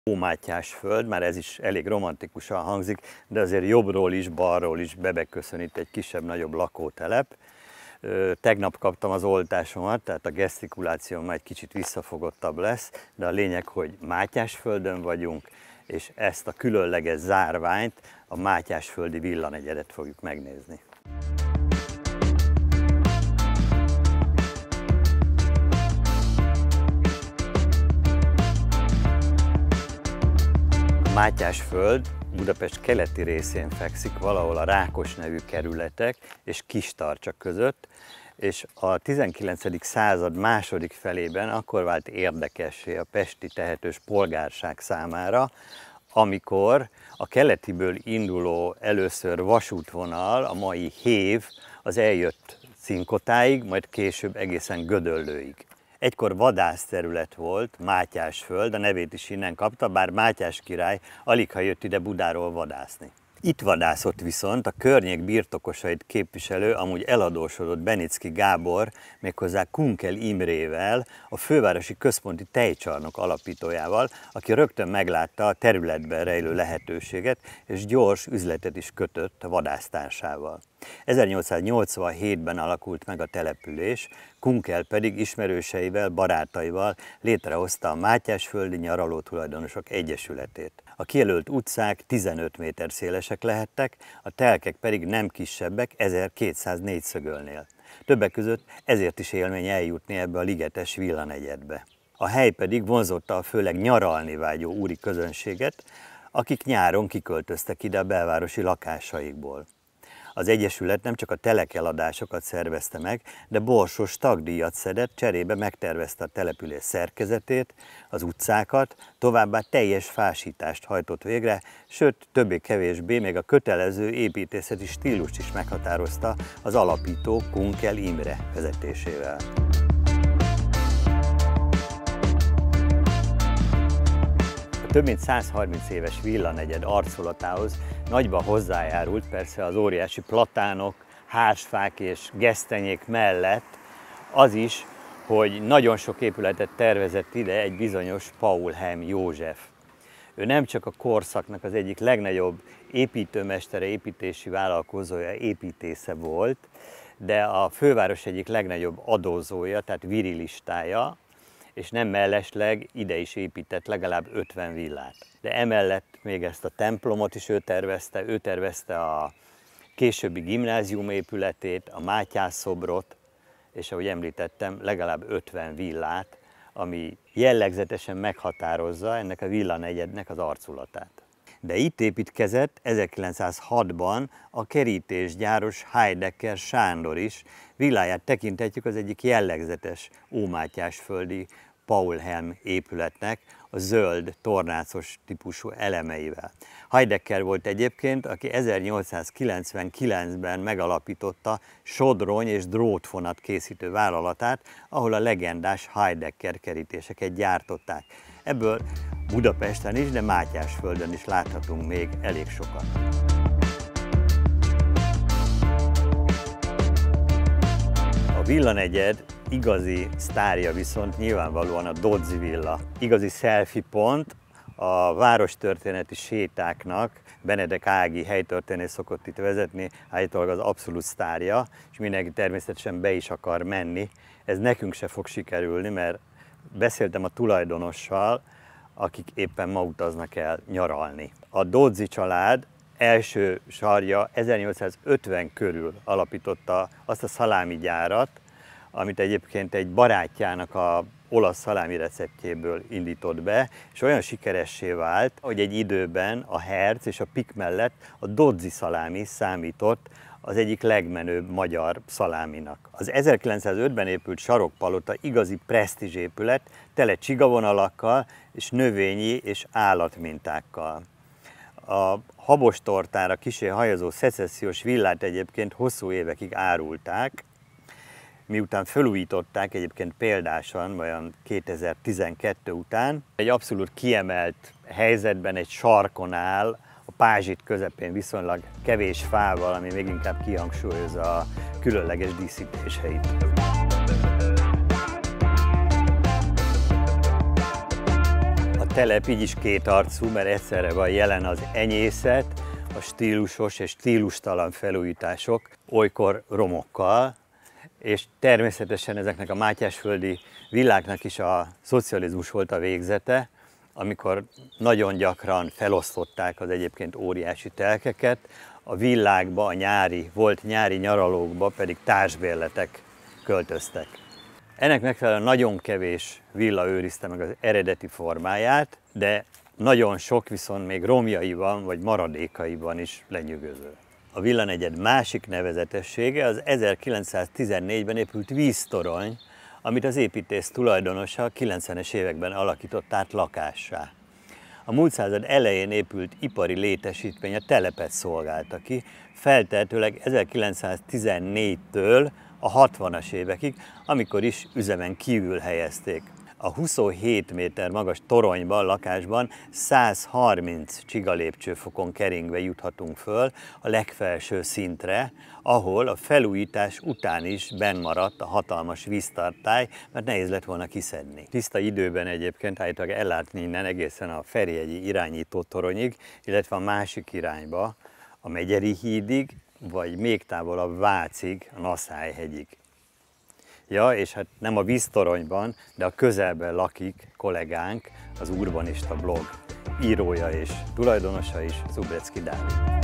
Ómátyásföld, már ez is elég romantikusan hangzik, de azért jobbról is, balról is bebeköszönít egy kisebb-nagyobb lakótelep. Tegnap kaptam az oltásomat, tehát a gesztikulációm már egy kicsit visszafogottabb lesz, de a lényeg, hogy Mátyásföldön vagyunk, és ezt a különleges zárványt, a Mátyásföldi villanegyedet fogjuk megnézni. Mátyásföld Budapest keleti részén fekszik, valahol a Rákos nevű kerületek és Kistarcsa között, és a 19. század második felében akkor vált érdekessé a pesti tehetős polgárság számára, amikor a keletiből induló először vasútvonal, a mai hév, az eljött Cinkotáig, majd később egészen Gödöllőig. Egykor vadászterület volt, Mátyásföld, a nevét is innen kapta, bár Mátyás király aligha jött ide Budáról vadászni. Itt vadászott viszont a környék birtokosait képviselő, amúgy eladósodott Benicki Gábor, méghozzá Kunkel Imrével, a fővárosi központi tejcsarnok alapítójával, aki rögtön meglátta a területben rejlő lehetőséget, és gyors üzletet is kötött a vadásztársával. 1887-ben alakult meg a település, Kunkel pedig ismerőseivel, barátaival létrehozta a Mátyásföldi Nyaraló Tulajdonosok Egyesületét. A kijelölt utcák 15 méter szélesek lehettek, a telkek pedig nem kisebbek, 1200 négyszögölnél. Többek között ezért is élmény eljutni ebbe a ligetes villanegyedbe. A hely pedig vonzotta a főleg nyaralni vágyó úri közönséget, akik nyáron kiköltöztek ide a belvárosi lakásaikból. Az Egyesület nem csak a telekeladásokat szervezte meg, de borsos tagdíjat szedett, cserébe megtervezte a település szerkezetét, az utcákat, továbbá teljes fásítást hajtott végre, sőt, többé-kevésbé még a kötelező építészeti stílust is meghatározta az alapító Kunkel Imre vezetésével. Több mint 130 éves villanegyed arculatához nagyban hozzájárult persze az óriási platánok, hársfák és gesztenyék mellett az is, hogy nagyon sok épületet tervezett ide egy bizonyos Paul Heim József. Ő nem csak a korszaknak az egyik legnagyobb építőmestere, építési vállalkozója, építésze volt, de a főváros egyik legnagyobb adózója, tehát virilistája, és nem mellesleg ide is épített legalább 50 villát. De emellett még ezt a templomot is ő tervezte a későbbi gimnázium épületét, a Mátyás szobrot, és ahogy említettem, legalább 50 villát, ami jellegzetesen meghatározza ennek a villanegyednek az arculatát. De itt építkezett 1906-ban a kerítésgyáros Heidecker Sándor is, villáját tekinthetjük az egyik jellegzetes ómátyásföldi Paul Heim épületnek a zöld, tornácos típusú elemeivel. Heidecker volt egyébként, aki 1899-ben megalapította sodrony és drótfonat készítő vállalatát, ahol a legendás Heidecker kerítéseket gyártották. Ebből Budapesten is, de Mátyásföldön is láthatunk még elég sokat. A villanegyed igazi sztárja viszont nyilvánvalóan a Dodzi villa. Igazi selfie pont a várostörténeti sétáknak, Benedek Ági helytörténész szokott itt vezetni, állítólag az abszolút sztárja, és mindenki természetesen be is akar menni. Ez nekünk se fog sikerülni, mert beszéltem a tulajdonossal, akik éppen ma utaznak el nyaralni. A Dodzi család első sarja 1850 körül alapította azt a szalámigyárat, amit egyébként egy barátjának a olasz szalámi receptjéből indított be, és olyan sikeressé vált, hogy egy időben a Herz és a Pik mellett a Dodzi szalámi számított az egyik legmenőbb magyar szaláminak. Az 1905-ben épült sarokpalota igazi presztízsépület, tele csigavonalakkal és növényi és állatmintákkal. A habostortára kissé hajazó szecessziós villát egyébként hosszú évekig árulták, miután felújították egyébként példásan, olyan 2012 után. Egy abszolút kiemelt helyzetben egy sarkon áll, a Pázsit közepén viszonylag kevés fával, ami még inkább kihangsúlyozza a különleges díszítéseit. A telep így is kétarcú, mert egyszerre van jelen az enyészet, a stílusos és stílustalan felújítások, olykor romokkal, és természetesen ezeknek a mátyásföldi villáknak is a szocializmus volt a végzete, amikor nagyon gyakran felosztották az egyébként óriási telkeket, a villákba, volt nyári nyaralókba pedig társbérletek költöztek. Ennek megfelelően nagyon kevés villa őrizte meg az eredeti formáját, de nagyon sok viszont még romjaiban vagy maradékaiban is lenyűgöző. A villanegyed másik nevezetessége az 1914-ben épült víztorony, amit az építész tulajdonosa a 90-es években alakított át lakássá. A múlt század elején épült ipari létesítmény a telepet szolgálta ki, feltehetőleg 1914-től a 60-as évekig, amikor is üzemen kívül helyezték. A 27 méter magas toronyban, lakásban 130 csigalépcsőfokon keringve juthatunk föl a legfelső szintre, ahol a felújítás után is benn maradt a hatalmas víztartály, mert nehéz lett volna kiszedni. Tiszta időben egyébként állítólag ellátni innen egészen a Ferihegyi irányító toronyig, illetve a másik irányba, a Megyeri hídig, vagy még távolabb Vácig, a Naszály-hegyig. Ja, és hát nem a víztoronyban, de a közelben lakik kollégánk, az Urbanista blog írója és tulajdonosa is, Szubrecki Dávid.